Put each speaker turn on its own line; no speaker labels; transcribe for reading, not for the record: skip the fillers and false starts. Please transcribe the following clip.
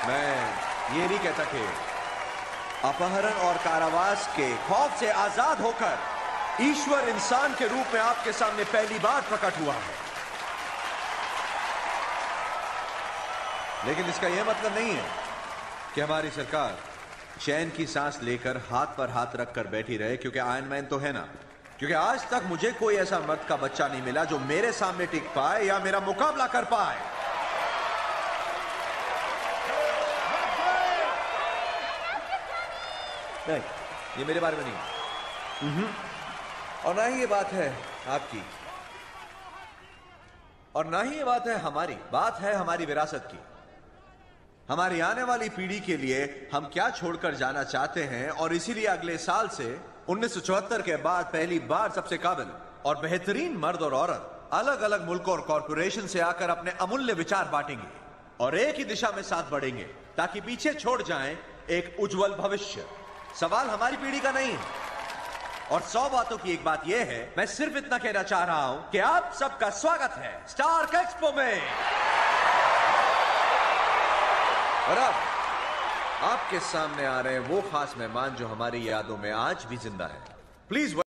मैं ये नहीं कहता कि अपहरण और कारावास के खौफ से आजाद होकर ईश्वर इंसान के रूप में आपके सामने पहली बार प्रकट हुआ है, लेकिन इसका यह मतलब नहीं है कि हमारी सरकार चैन की सांस लेकर हाथ पर हाथ रखकर बैठी रहे, क्योंकि आयरन मैन तो है ना। क्योंकि आज तक मुझे कोई ऐसा मर्द का बच्चा नहीं मिला जो मेरे सामने टिक पाए या मेरा मुकाबला कर पाए। नहीं, ये मेरे बारे में नहीं, और ना ही ये बात है आपकी, और ना ही ये बात है हमारी। बात है हमारी विरासत की, हमारी आने वाली पीढ़ी के लिए हम क्या छोड़कर जाना चाहते हैं। और इसीलिए अगले साल से 1974 के बाद पहली बार सबसे काबिल और बेहतरीन मर्द और औरत अलग अलग मुल्कों और कॉरपोरेशन से आकर अपने अमूल्य विचार बांटेंगे और एक ही दिशा में साथ बढ़ेंगे, ताकि पीछे छोड़ जाएं एक उज्जवल भविष्य। सवाल हमारी पीढ़ी का नहीं है, और 100 बातों की एक बात यह है, मैं सिर्फ इतना कहना चाह रहा हूं कि आप सबका स्वागत है स्टार्क एक्सपो में। और अब आपके सामने आ रहे हैं वो खास मेहमान जो हमारी यादों में आज भी जिंदा है। प्लीज